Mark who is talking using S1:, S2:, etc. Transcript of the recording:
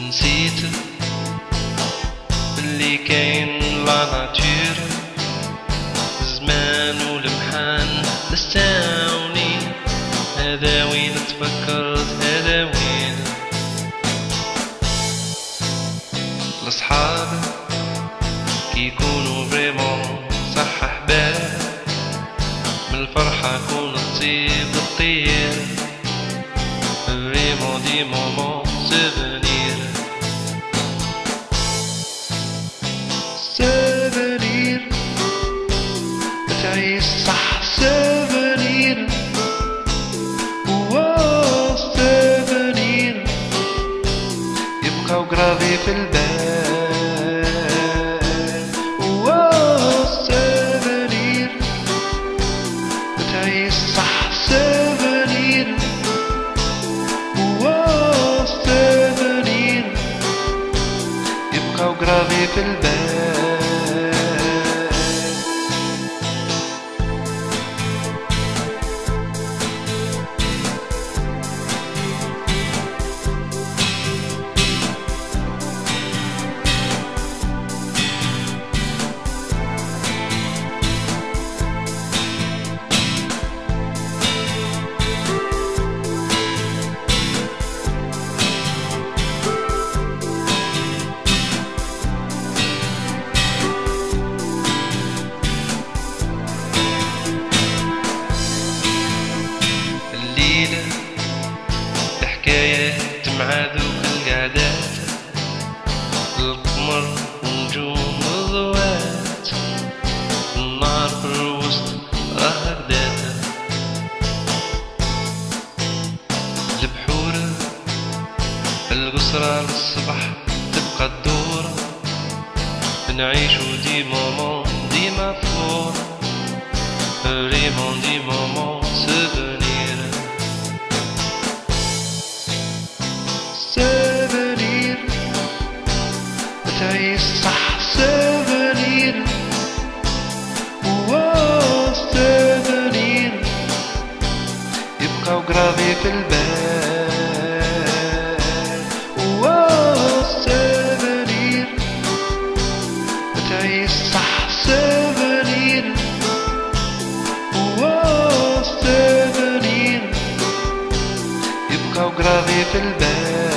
S1: نسيت اللي كاين لا ناتور، الزمان والمحن نساوني، هذا وين تفكرت هذا وين. الأصحاب كيكونوا فريمون صح أحباب، من الفرحة كون تطيب الطير، فريمون دي مومون سوفونير. سوفونير تعيش صح، سوفونير واو سوفونير يبقاو غرافي في البال. واو سوفونير تعيش صح، سوفونير واو سوفونير يبقاو غرافي في البال. حكايات مع ذوق القعدات، القمر ونجوم الضوات، النار في الوسط راه بدات. البحور القصرى للصبح تبقى تدور، نعيشو دي مومون ديما فور، فريمون دي مومون سوفونير. سوفونير تعيش صح، سوفونير واو سوفونير يبقاو غرافي في البال. واو سوفونير تعيش صح، سوفونير واو سوفونير يبقاو غرافي في البال.